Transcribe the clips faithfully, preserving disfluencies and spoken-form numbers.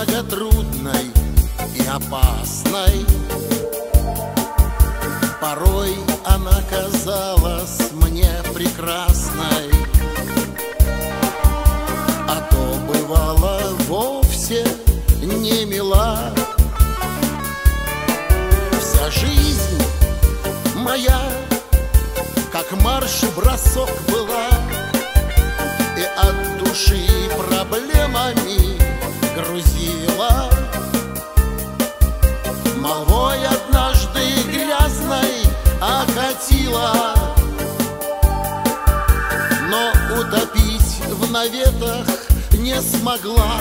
многотрудной и опасной. Порой она казалась мне прекрасной, а то бывало вовсе не мила. Вся жизнь моя, как марш-бросок была, и от души проблемами грузила. Молвой однажды грязной окатила, но утопить в наветах не смогла.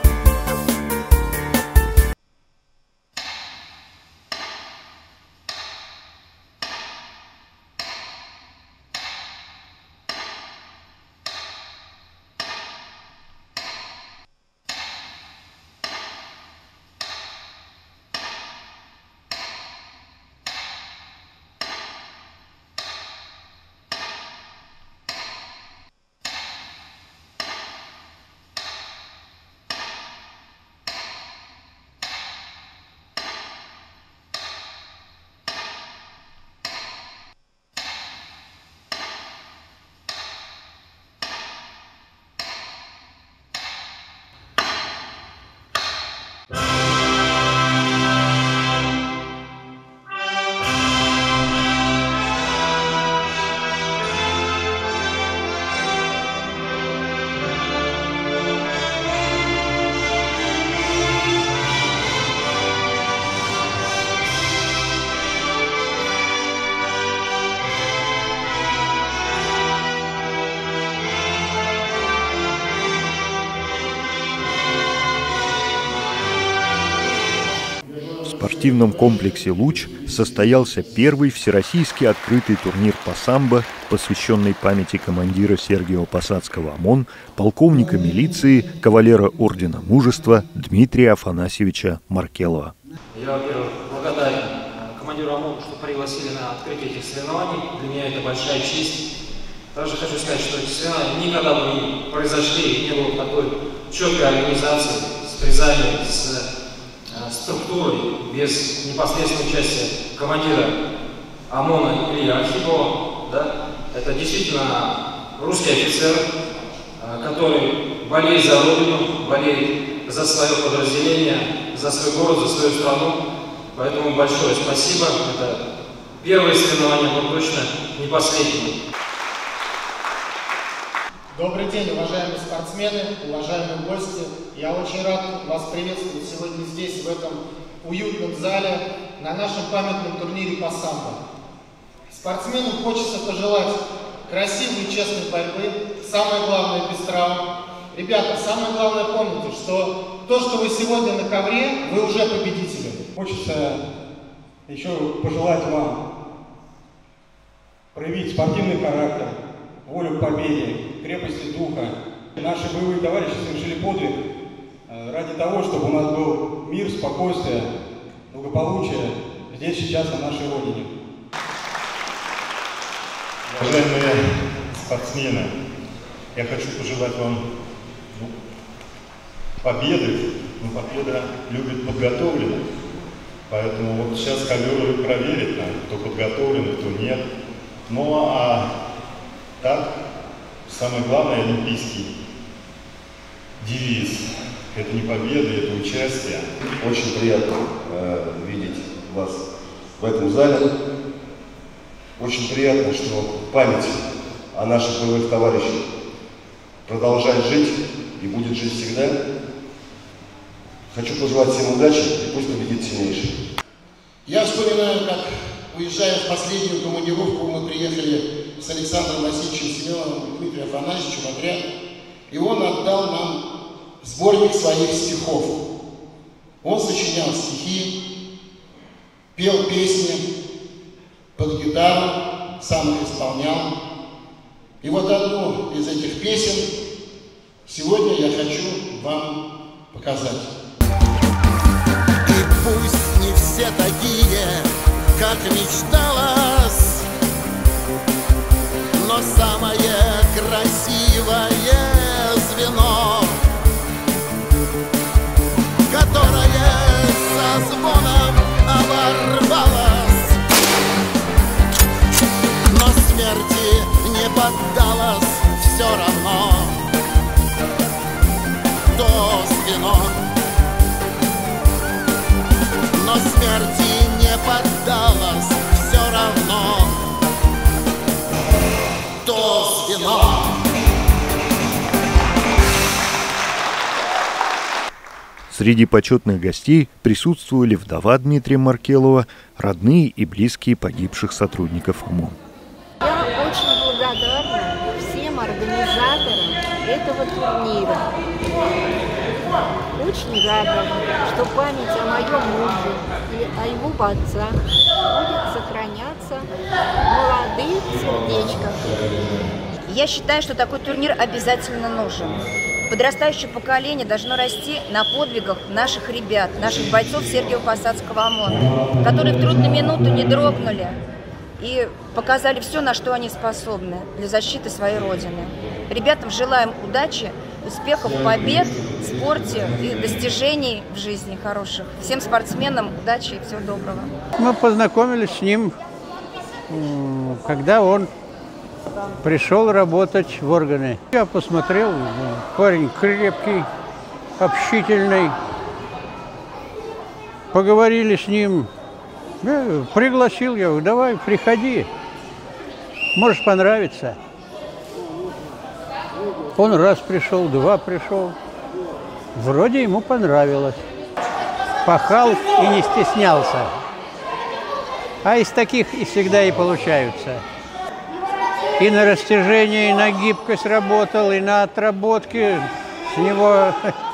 В спортивном комплексе «Луч» состоялся первый всероссийский открытый турнир по самбо, посвященный памяти командира Сергиева Посадского ОМОН, полковника милиции, кавалера Ордена Мужества Дмитрия Афанасьевича Маркелова. Я, во-первых, благодарен командиру ОМОН, что пригласили на открытие этих соревнований. Для меня это большая честь. Также хочу сказать, что эти соревнования никогда бы не произошли, не было такой четкой организации с призами, с структурой, без непосредственного участия командира ОМОНа Ильи Архипова. Да? Это действительно русский офицер, который болеет за Родину, болеет за свое подразделение, за свой город, за свою страну. Поэтому большое спасибо. Это первое соревнование, но точно не последнее. Добрый день, уважаемые спортсмены, уважаемые гости. Я очень рад вас приветствовать сегодня здесь, в этом уютном зале, на нашем памятном турнире по самбо. Спортсменам хочется пожелать красивой и честной борьбы, самое главное без травм. Ребята, самое главное помните, что то, что вы сегодня на ковре, вы уже победители. Хочется еще пожелать вам проявить спортивный характер, волю к победе, крепости духа. Наши боевые товарищи совершили подвиг ради того, чтобы у нас был мир, спокойствие, благополучие здесь, сейчас, на нашей Родине. Уважаемые спортсмены, я хочу пожелать вам ну, победы, но победа любит подготовленных. Поэтому вот сейчас ковер проверит, кто подготовлен, кто нет. Ну а так, самое главное, олимпийский девиз. Это не победа, это участие. Очень приятно э, видеть вас в этом зале. Очень приятно, что память о наших боевых товарищах продолжает жить и будет жить всегда. Хочу пожелать всем удачи и пусть победит сильнейший. Я вспоминаю, как, уезжая в последнюю командировку, мы приехали с Александром Васильевичем Семеновым, Дмитрием Афанасьевичем в отряд, и он отдал нам сборник своих стихов. Он сочинял стихи, пел песни под гитару, сам их исполнял. И вот одну из этих песен сегодня я хочу вам показать. И пусть не все такие, как мечталось, но самое красивое звено, поддалось все равно то звено, но смерти не поддалось все равно то звено. Среди почетных гостей присутствовали вдова Дмитрия Маркелова, родные и близкие погибших сотрудников ОМОН. Я очень благодарна всем организаторам этого турнира. Очень рада, что память о моем муже и о его отцах будет сохраняться в молодых сердечках. Я считаю, что такой турнир обязательно нужен. Подрастающее поколение должно расти на подвигах наших ребят, наших бойцов Сергиево-Посадского ОМОНа, которые в трудную минуту не дрогнули и показали все, на что они способны для защиты своей Родины. Ребятам желаем удачи, успехов, побед в спорте и достижений в жизни хороших. Всем спортсменам удачи и всего доброго. Мы познакомились с ним, когда он пришел работать в органы. Я посмотрел, парень крепкий, общительный. Поговорили с ним, я пригласил его, давай, приходи, может понравится. Он раз пришел, два пришел, вроде ему понравилось. Пахал и не стеснялся. А из таких и всегда и получаются. И на растяжение, и на гибкость работал, и на отработке. С него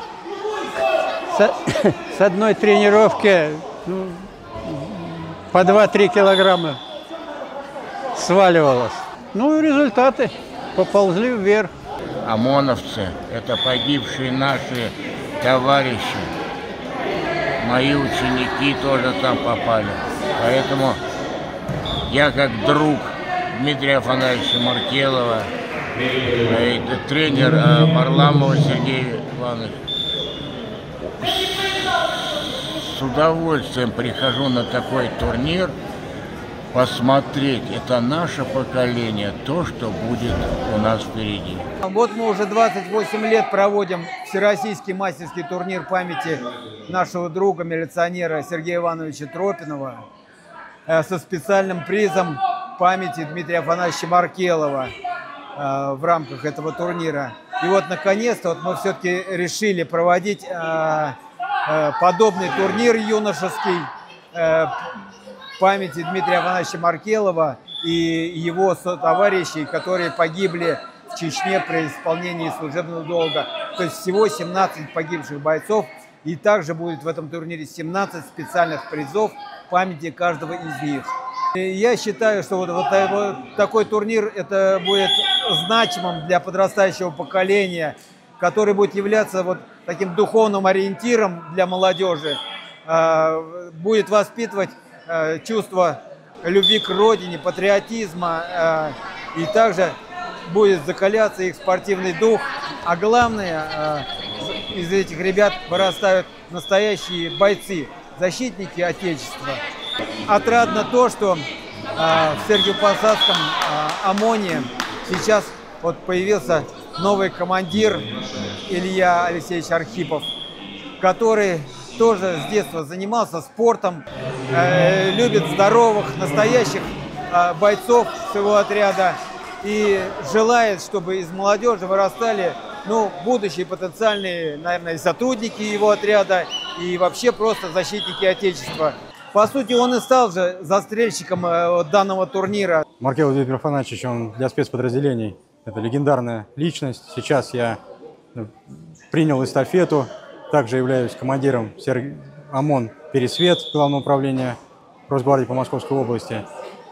с одной тренировки ну, по два-три килограмма сваливалось. Ну и результаты поползли вверх. ОМОНовцы – это погибшие наши товарищи. Мои ученики тоже там попали. Поэтому я как друг Дмитрия Афанасьевича Маркелова, это тренер Варламова Сергей Иванович. С удовольствием прихожу на такой турнир посмотреть. Это наше поколение, то, что будет у нас впереди. Вот мы уже двадцать восемь лет проводим всероссийский мастерский турнир памяти нашего друга, милиционера Сергея Ивановича Тропинова со специальным призом памяти Дмитрия Афанасьевича Маркелова э, в рамках этого турнира. И вот, наконец-то, вот мы все-таки решили проводить э, э, подобный турнир юношеский э, памяти Дмитрия Афанасьевича Маркелова и его сотоварищей, которые погибли в Чечне при исполнении служебного долга. То есть всего семнадцать погибших бойцов. И также будет в этом турнире семнадцать специальных призов памяти каждого из них. Я считаю, что вот, вот, вот такой турнир это будет значимым для подрастающего поколения, который будет являться вот таким духовным ориентиром для молодежи, э, будет воспитывать э, чувство любви к родине, патриотизма, э, и также будет закаляться их спортивный дух. А главное, э, из этих ребят вырастают настоящие бойцы, защитники Отечества. Отрадно то, что э, в Сергиево-Посадском э, ОМОНе сейчас вот появился новый командир Илья Алексеевич Архипов, который тоже с детства занимался спортом, э, любит здоровых, настоящих э, бойцов своего отряда и желает, чтобы из молодежи вырастали ну, будущие потенциальные, наверное, сотрудники его отряда и вообще просто защитники Отечества. По сути, он и стал же застрельщиком э, данного турнира. Маркелов Дмитрий Афанасьевич, он для спецподразделений это легендарная личность. Сейчас я принял эстафету, также являюсь командиром ОМОН «Пересвет» Главного управления Росгвардии по Московской области.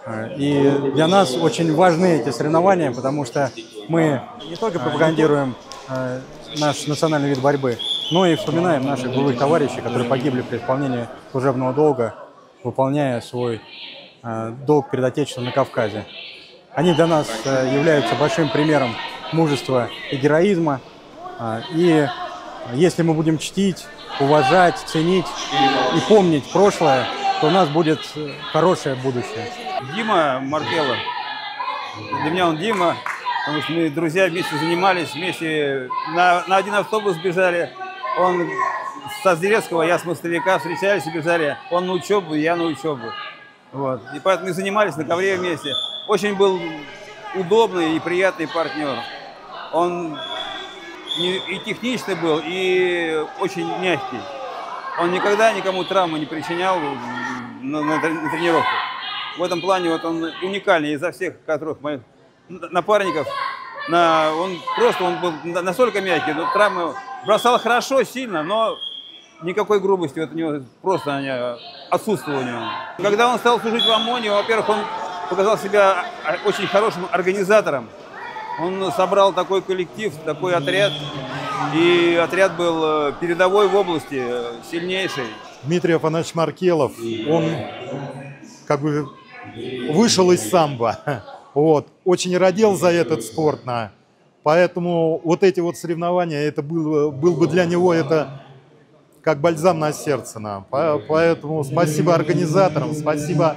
И для нас очень важны эти соревнования, потому что мы не только пропагандируем э, наш национальный вид борьбы, но и вспоминаем наших былых товарищей, которые погибли при исполнении служебного долга, выполняя свой э, долг перед Отечеством на Кавказе. Они для нас э, являются большим примером мужества и героизма. Э, и если мы будем чтить, уважать, ценить и помнить прошлое, то у нас будет хорошее будущее. Дима Маркелов. Для меня он Дима, потому что мы друзья вместе занимались, вместе на, на один автобус бежали. Он с Созерецкого, я с Мостовика, встречались и бежали. Он на учебу, я на учебу. Вот. И поэтому мы занимались на ковре вместе. Очень был удобный и приятный партнер. Он и техничный был, и очень мягкий. Он никогда никому травмы не причинял на, на, на тренировках. В этом плане вот он уникальный изо всех которых моих напарников. На, он просто он был настолько мягкий, но травмы бросал хорошо, сильно, но никакой грубости вот у него просто они отсутствовали у него. Когда он стал служить в ОМОНе, во-первых, он показал себя очень хорошим организатором. Он собрал такой коллектив, такой отряд, и отряд был передовой в области, сильнейший. Дмитрий Афанасьевич Маркелов, он как бы вышел из самбо, вот, очень родил за этот спорт, на, поэтому вот эти вот соревнования, это был, был бы для него это как бальзам на сердце, на. Поэтому спасибо организаторам, спасибо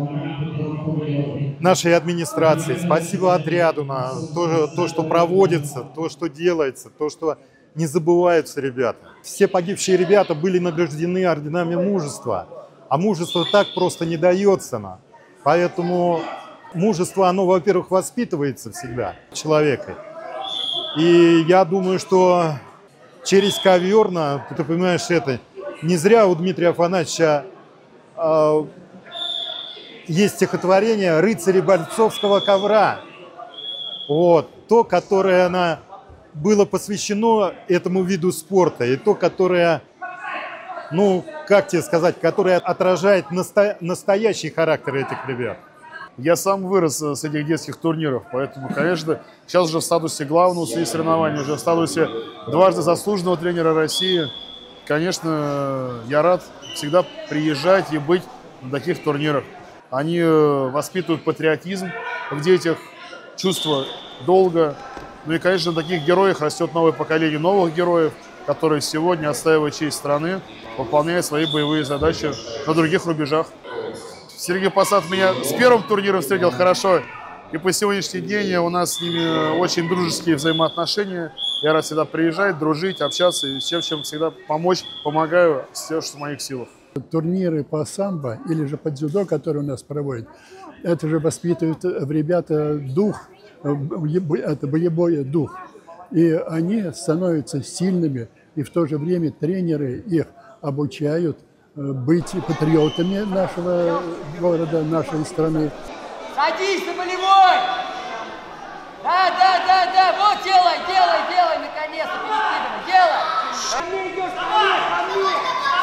нашей администрации, спасибо отряду на то, то, что проводится, то, что делается, то, что не забываются ребята. Все погибшие ребята были награждены орденами мужества, а мужество так просто не дается. На. Поэтому мужество, оно, во-первых, воспитывается всегда человеком. И я думаю, что через ковер, на, ты понимаешь, это не зря у Дмитрия Афанасьевича э, есть стихотворение «Рыцари бойцовского ковра». Вот, то, которое она, было посвящено этому виду спорта, и то, которое, ну, как тебе сказать, которое отражает насто, настоящий характер этих ребят. Я сам вырос с этих детских турниров, поэтому, конечно, сейчас уже в статусе главного среди соревнований, уже в статусе дважды заслуженного тренера России. Конечно, я рад всегда приезжать и быть на таких турнирах. Они воспитывают патриотизм в детях, чувство долга. Ну и, конечно, на таких героях растет новое поколение новых героев, которые сегодня, отстаивая честь страны, выполняют свои боевые задачи на других рубежах. Сергей Посад меня с первым турниром встретил хорошо, и по сегодняшний день у нас с ними очень дружеские взаимоотношения. Я рад всегда приезжать, дружить, общаться, и всем, чем всегда помочь, помогаю, все, что в моих силах. Турниры по самбо или же по дзюдо, которые у нас проводят, это же воспитывает в ребята дух, это боевой дух. И они становятся сильными, и в то же время тренеры их обучают быть патриотами нашего города, нашей страны. Садись на болевой! Да, да, да, да, вот делай, делай, делай, наконец-то, перекидывай, делай! Ко мне идешь, ко мне, ко мне!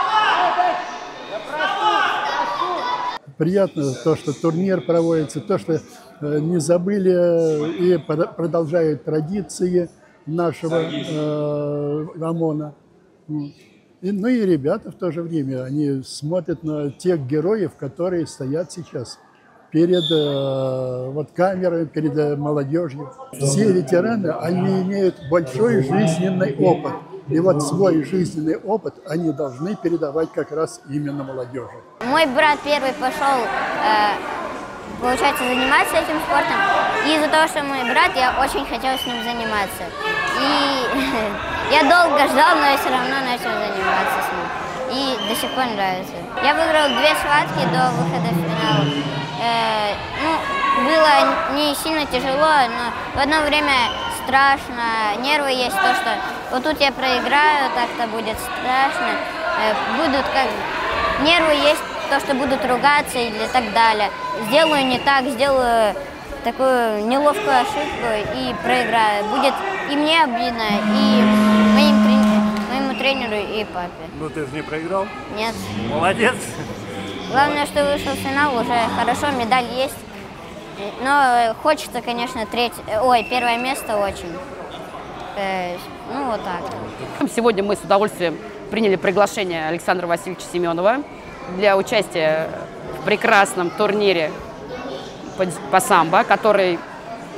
Я прошу, прошу! Приятно то, что турнир проводится, то, что не забыли и продолжают традиции нашего э, ОМОНа. И, ну и ребята в то же время, они смотрят на тех героев, которые стоят сейчас перед э, вот, камерой, перед э, молодежью. Все ветераны, они имеют большой жизненный опыт. И вот свой жизненный опыт они должны передавать как раз именно молодежи. Мой брат первый пошел, э, получается, заниматься этим спортом. И из-за того, что мой брат, я очень хотела с ним заниматься. И я долго ждал, но я все равно начал заниматься с ним. И до сих пор нравится. Я выиграл две схватки до выхода в финал. Э, ну, было не сильно тяжело, но в одно время страшно. Нервы есть то, что вот тут я проиграю, так-то будет страшно. Э, будут как... Нервы есть то, что будут ругаться или так далее. Сделаю не так, сделаю такую неловкую ошибку и проиграю. Будет и мне обидно, и моим, моему тренеру, и папе. Ну ты же не проиграл? Нет. Молодец. Главное, что вышел в финал, уже хорошо, медаль есть. Но хочется, конечно, третье, ой, первое место очень. Э, ну вот так. Сегодня мы с удовольствием приняли приглашение Александра Васильевича Семенова для участия в прекрасном турнире по самбо, который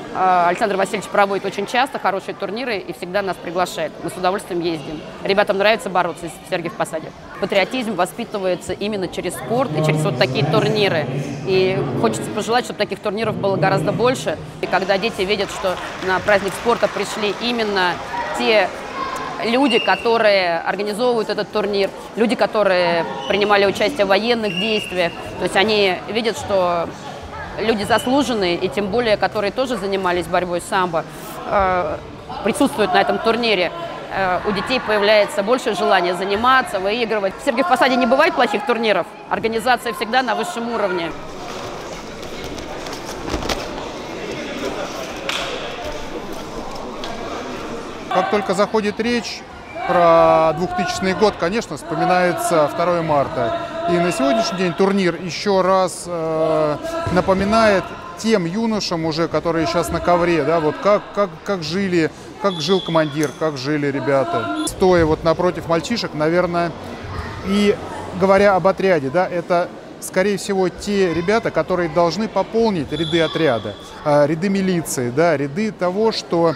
Александр Васильевич проводит очень часто хорошие турниры и всегда нас приглашает. Мы с удовольствием ездим. Ребятам нравится бороться в Сергиев Посаде. Патриотизм воспитывается именно через спорт и через вот такие турниры. И хочется пожелать, чтобы таких турниров было гораздо больше. И когда дети видят, что на праздник спорта пришли именно те люди, которые организовывают этот турнир, люди, которые принимали участие в военных действиях, то есть они видят, что люди заслуженные, и тем более, которые тоже занимались борьбой самбо, э, присутствуют на этом турнире. Э, у детей появляется больше желания заниматься, выигрывать. В Сергиев Посаде не бывает плохих турниров. Организация всегда на высшем уровне. Как только заходит речь про двухтысячный год, конечно, вспоминается второе марта. И на сегодняшний день турнир еще раз э, напоминает тем юношам уже, которые сейчас на ковре, да, вот как, как, как жили, как жил командир, как жили ребята. Стоя вот напротив мальчишек, наверное, и говоря об отряде, да, это, скорее всего, те ребята, которые должны пополнить ряды отряда, э, ряды милиции, да, ряды того, что,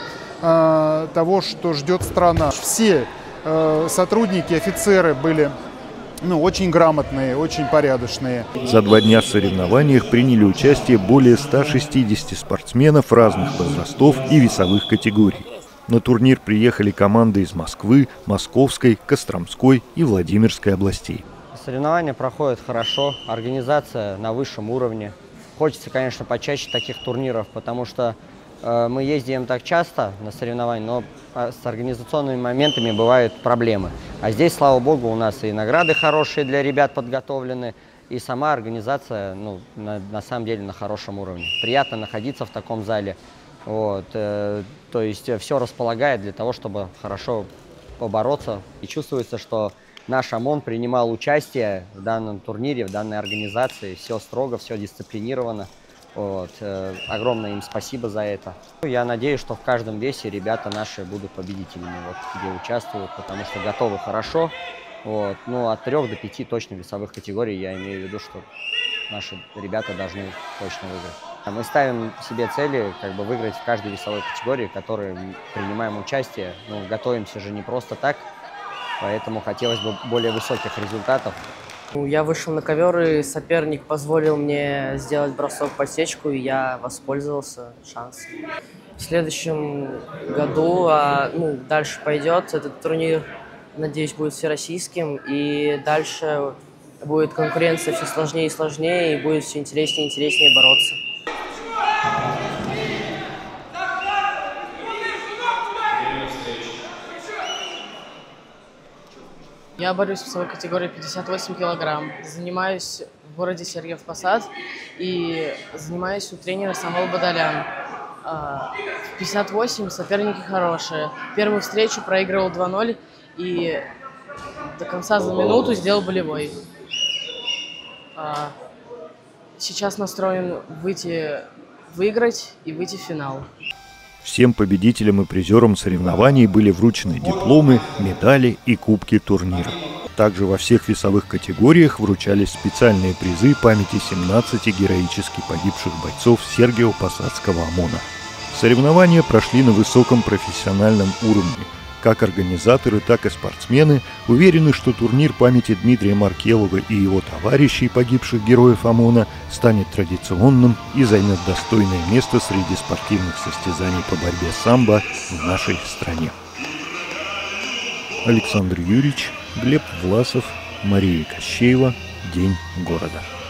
э, того, что ждет страна. Все э, сотрудники, офицеры были ну, очень грамотные, очень порядочные. За два дня в соревнованиях приняли участие более ста шестидесяти спортсменов разных возрастов и весовых категорий. На турнир приехали команды из Москвы, Московской, Костромской и Владимирской областей. Соревнования проходят хорошо, организация на высшем уровне. Хочется, конечно, почаще таких турниров, потому что э, мы ездим так часто на соревнования, но с организационными моментами бывают проблемы. А здесь, слава богу, у нас и награды хорошие для ребят подготовлены, и сама организация, ну, на, на самом деле, на хорошем уровне. Приятно находиться в таком зале. Вот, э, то есть все располагает для того, чтобы хорошо побороться. И чувствуется, что наш ОМОН принимал участие в данном турнире, в данной организации. Все строго, все дисциплинировано. Вот, э, огромное им спасибо за это. Я надеюсь, что в каждом весе ребята наши будут победителями, вот, где участвуют, потому что готовы хорошо. Вот, ну, от трех до пяти точно весовых категорий, я имею в виду, что наши ребята должны точно выиграть. Мы ставим себе цели как бы выиграть в каждой весовой категории, в которой принимаем участие. Ну, готовимся же не просто так, поэтому хотелось бы более высоких результатов. Я вышел на ковер, и соперник позволил мне сделать бросок по сечку, и я воспользовался шансом. В следующем году, а, ну, дальше пойдет этот турнир, надеюсь, будет всероссийским, и дальше будет конкуренция все сложнее и сложнее, и будет все интереснее и интереснее бороться. Я борюсь в своей категории пятьдесят восемь килограмм. Занимаюсь в городе Сергиев Посад и занимаюсь у тренера Самвел Бадалян. В пятьдесят восемь соперники хорошие. Первую встречу проигрывал два ноль и до конца за минуту сделал болевой. Сейчас настроен выйти, выиграть и выйти в финал. Всем победителям и призерам соревнований были вручены дипломы, медали и кубки турнира. Также во всех весовых категориях вручались специальные призы памяти семнадцати героически погибших бойцов Сергиево-Посадского ОМОНа. Соревнования прошли на высоком профессиональном уровне. Как организаторы, так и спортсмены уверены, что турнир памяти Дмитрия Маркелова и его товарищей, погибших героев ОМОНа, станет традиционным и займет достойное место среди спортивных состязаний по борьбе самбо в нашей стране. Александр Юрьевич, Глеб Власов, Мария Кощеева. День города.